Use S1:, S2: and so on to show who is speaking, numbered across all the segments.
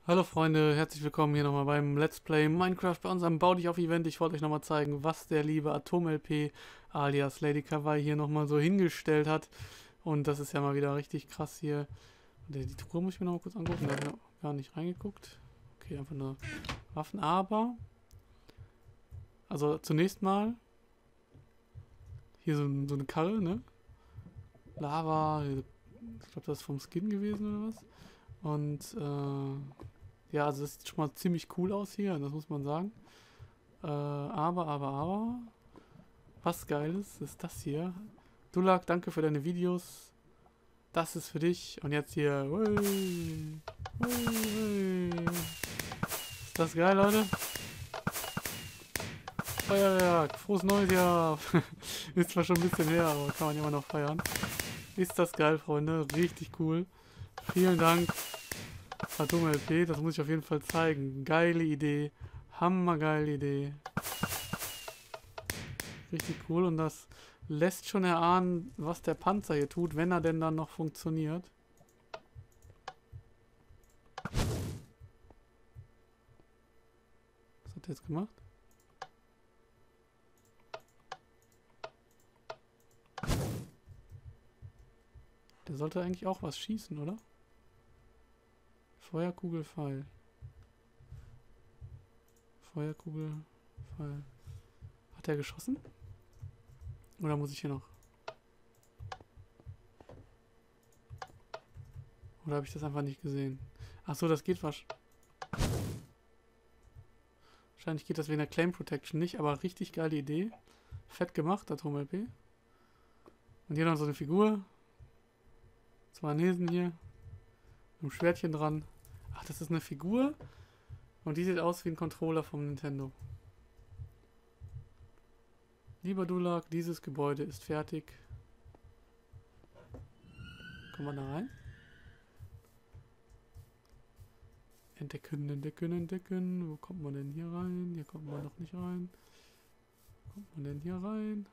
S1: Hallo Freunde, herzlich willkommen hier nochmal beim Let's Play Minecraft bei unserem Bau dich auf Event. Ich wollte euch nochmal zeigen, was der liebe Atom-LP alias Lady Kawaii hier nochmal so hingestellt hat. Und das ist ja mal wieder richtig krass hier. Die Truhe muss ich mir nochmal kurz angucken, da habe ich noch gar nicht reingeguckt. Okay, einfach nur Waffen, aber... Also zunächst mal hier so eine Karre, ne? Lava, ich glaube das ist vom Skin gewesen oder was. Und ja, also das sieht schon mal ziemlich cool aus hier, das muss man sagen. Aber, was Geiles ist das hier. Dulak, danke für deine Videos. Das ist für dich. Und jetzt hier. Hui, hui. Ist das geil, Leute? Feuerwerk. Frohes neues Jahr. Ist zwar schon ein bisschen her, aber kann man immer noch feiern. Ist das geil, Freunde. Richtig cool. Vielen Dank, Atom LP. Das muss ich auf jeden Fall zeigen. Geile Idee. Hammergeile Idee. Richtig cool und das lässt schon erahnen, was der Panzer hier tut, wenn er denn dann noch funktioniert. Was hat er jetzt gemacht? Der sollte eigentlich auch was schießen, oder? Feuerkugel, Pfeil. Feuerkugel, Pfeil. Hat er geschossen? Oder muss ich hier noch? Oder habe ich das einfach nicht gesehen? Achso, das geht wahrscheinlich geht das wegen der Claim Protection nicht, aber richtig geile Idee. Fett gemacht, Atom LP. Und hier noch so eine Figur. Zwei Nesen hier. Mit einem Schwertchen dran. Ach, das ist eine Figur. Und die sieht aus wie ein Controller vom Nintendo. Lieber Dulak, dieses Gebäude ist fertig. Kommen wir da rein? Entdecken, entdecken, entdecken. Wo kommt man denn hier rein? Hier kommt man noch nicht rein. Wo kommt man denn hier rein?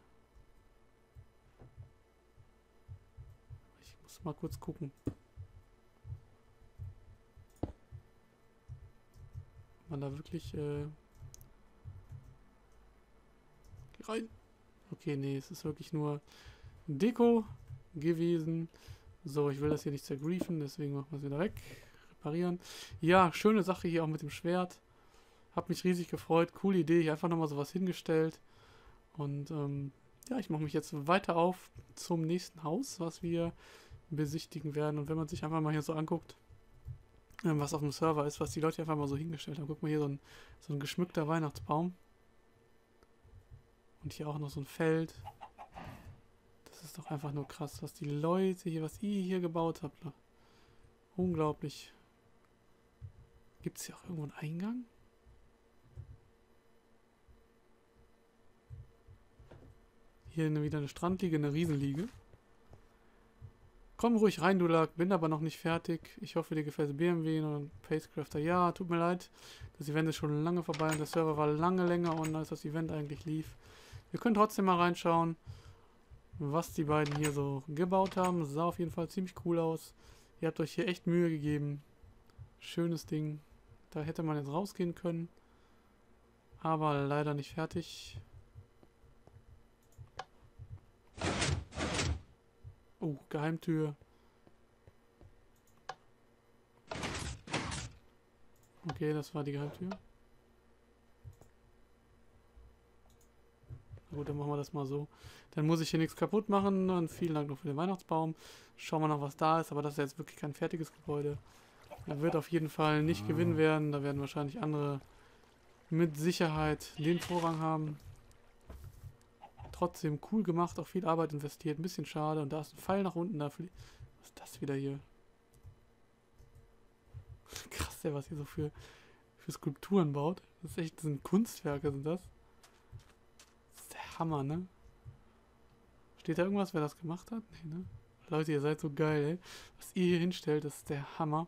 S1: Ich muss mal kurz gucken. Ob man da wirklich rein. Okay, nee, es ist wirklich nur Deko gewesen. So, ich will das hier nicht zergriefen, deswegen machen wir es wieder weg. Reparieren. Ja, schöne Sache hier auch mit dem Schwert. Hab mich riesig gefreut. Coole Idee. Hier einfach nochmal sowas hingestellt. Und ja, ich mache mich jetzt weiter auf zum nächsten Haus, was wir besichtigen werden. Und wenn man sich einfach mal hier so anguckt, was auf dem Server ist, was die Leute einfach mal so hingestellt haben. Guck mal hier, so ein geschmückter Weihnachtsbaum. Und hier auch noch so ein Feld. Das ist doch einfach nur krass, was die Leute hier, was ihr hier gebaut habt. Unglaublich. Gibt es hier auch irgendwo einen Eingang? Hier wieder eine Strandliege, eine Riesenliege. Komm ruhig rein, Dulak, bin aber noch nicht fertig. Ich hoffe, dir gefällt BMW und Pacecrafter. Ja, tut mir leid. Das Event ist schon lange vorbei und der Server war lange länger online, als das Event eigentlich lief. Wir können trotzdem mal reinschauen, was die beiden hier so gebaut haben. Das sah auf jeden Fall ziemlich cool aus. Ihr habt euch hier echt Mühe gegeben. Schönes Ding. Da hätte man jetzt rausgehen können. Aber leider nicht fertig. Oh, Geheimtür. Okay, das war die Geheimtür. Na gut, dann machen wir das mal so. Dann muss ich hier nichts kaputt machen. Und vielen Dank noch für den Weihnachtsbaum. Schauen wir noch, was da ist. Aber das ist jetzt wirklich kein fertiges Gebäude. Er wird auf jeden Fall nicht gewinnen werden. Da werden wahrscheinlich andere mit Sicherheit den Vorrang haben. Trotzdem cool gemacht, auch viel Arbeit investiert. Ein bisschen schade. Und da ist ein Pfeil nach unten. Was ist das wieder hier? Krass, der was hier so für Skulpturen baut. Das ist echt, das sind Kunstwerke, sind das. Das ist der Hammer, ne? Steht da irgendwas, wer das gemacht hat? Nee, ne? Leute, ihr seid so geil, ey. Was ihr hier hinstellt, das ist der Hammer.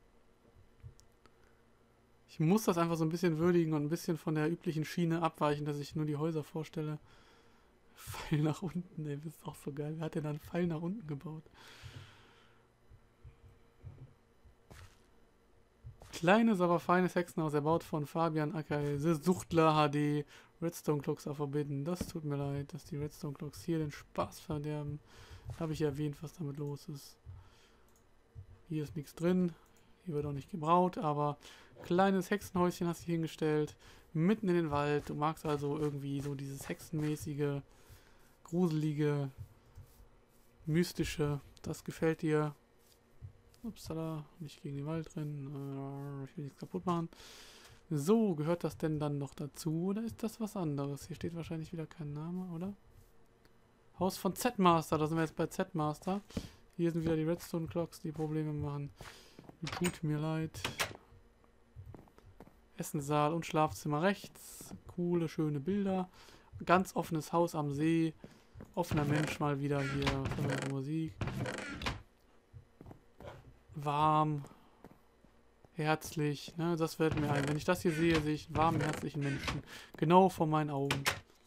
S1: Ich muss das einfach so ein bisschen würdigen und ein bisschen von der üblichen Schiene abweichen, dass ich nur die Häuser vorstelle. Pfeil nach unten, ey, das ist auch so geil. Wer hat denn da einen Pfeil nach unten gebaut? Kleines, aber feines Hexenhaus, erbaut von Fabian Acker, The Suchtler HD. Redstone Clocks are forbidden. Das tut mir leid, dass die Redstone Clocks hier den Spaß verderben. Habe ich erwähnt, was damit los ist. Hier ist nichts drin. Hier wird auch nicht gebraut, aber kleines Hexenhäuschen hast du hier hingestellt. Mitten in den Wald. Du magst also irgendwie so dieses hexenmäßige, gruselige, mystische. Das gefällt dir. Upsala, nicht gegen den Wald rennen. Ich will nichts kaputt machen. So, gehört das denn dann noch dazu oder ist das was anderes? Hier steht wahrscheinlich wieder kein Name, oder? Haus von Z-Master, da sind wir jetzt bei Z-Master. Hier sind wieder die Redstone Clocks, die Probleme machen. Tut mir leid. Essenssaal und Schlafzimmer rechts. Coole, schöne Bilder. Ganz offenes Haus am See. Offener Mensch mal wieder hier. Musik. Warm. Herzlich. Ne, das fällt mir ein. Wenn ich das hier sehe, sehe ich einen warmen, herzlichen Menschen. Genau vor meinen Augen.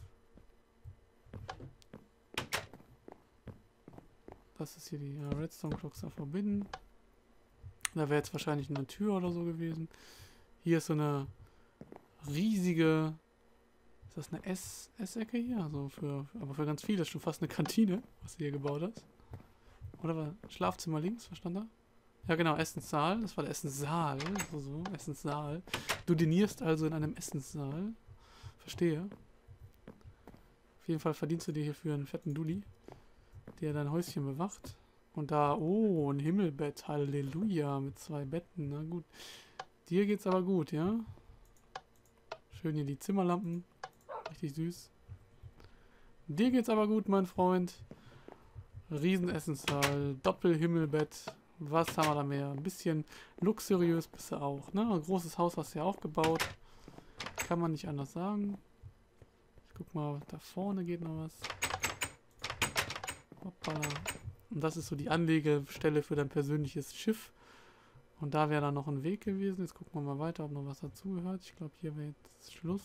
S1: Das ist hier die Redstone Clocks are forbidden. Da wäre jetzt wahrscheinlich eine Tür oder so gewesen. Hier ist so eine riesige... Ist das eine Essecke hier? Also aber für ganz viele. Das ist schon fast eine Kantine, was du hier gebaut hast. Oder war Schlafzimmer links? Was stand da? Ja genau, Essenssaal. Das war der Essenssaal. So, Essenssaal. Du dinierst also in einem Essenssaal. Verstehe. Auf jeden Fall verdienst du dir hierfür einen fetten Dulli, der dein Häuschen bewacht. Und da, oh, ein Himmelbett, Halleluja, mit 2 Betten, na gut. Dir geht's aber gut, ja? Schön hier die Zimmerlampen, richtig süß. Dir geht's aber gut, mein Freund. Riesenessenssaal, Doppelhimmelbett, was haben wir da mehr? Ein bisschen luxuriös bist du auch, ne? Ein großes Haus hast du ja auch gebaut. Kann man nicht anders sagen. Ich guck mal, da vorne geht noch was. Hoppala. Und das ist so die Anlegestelle für dein persönliches Schiff. Und da wäre dann noch ein Weg gewesen. Jetzt gucken wir mal weiter, ob noch was dazugehört. Ich glaube, hier wäre jetzt Schluss.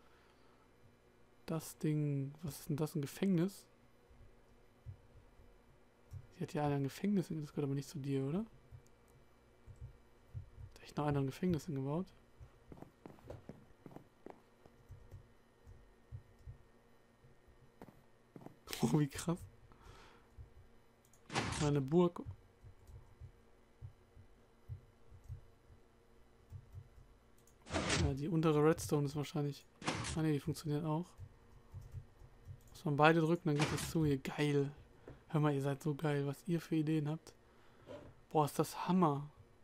S1: Das Ding, was ist denn das? Ein Gefängnis? Hier hat ja einer ein Gefängnis, das gehört aber nicht zu dir, oder? Hat echt noch einer ein Gefängnis hingebaut? Oh, wie krass. Meine Burg. Ja, die untere Redstone ist wahrscheinlich... Ah ne, die funktioniert auch. Muss man beide drücken, dann geht das zu. Hier, geil. Hör mal, ihr seid so geil, was ihr für Ideen habt. Boah, ist das Hammer.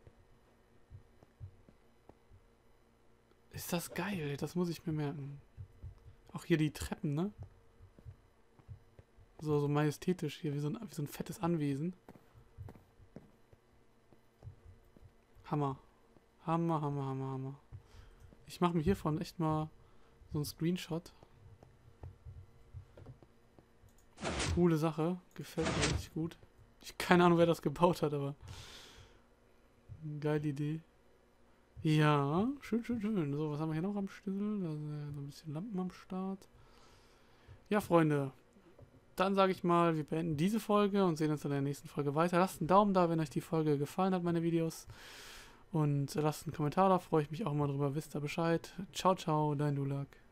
S1: Ist das geil, das muss ich mir merken. Auch hier die Treppen, ne? So majestätisch hier, wie so ein fettes Anwesen. Hammer. Hammer, Hammer, Hammer, Hammer. Ich mache mir hiervon echt mal so einen Screenshot. Coole Sache. Gefällt mir richtig gut. Ich habe keine Ahnung, wer das gebaut hat, aber... Geile Idee. Ja, schön, schön, schön. So, was haben wir hier noch am Schlüssel? Da sind so ein bisschen Lampen am Start. Ja, Freunde. Dann sage ich mal, wir beenden diese Folge und sehen uns in der nächsten Folge weiter. Lasst einen Daumen da, wenn euch die Folge gefallen hat, meine Videos. Und lasst einen Kommentar da, freue ich mich auch mal drüber. Wisst ihr Bescheid. Ciao, ciao, dein Dulak.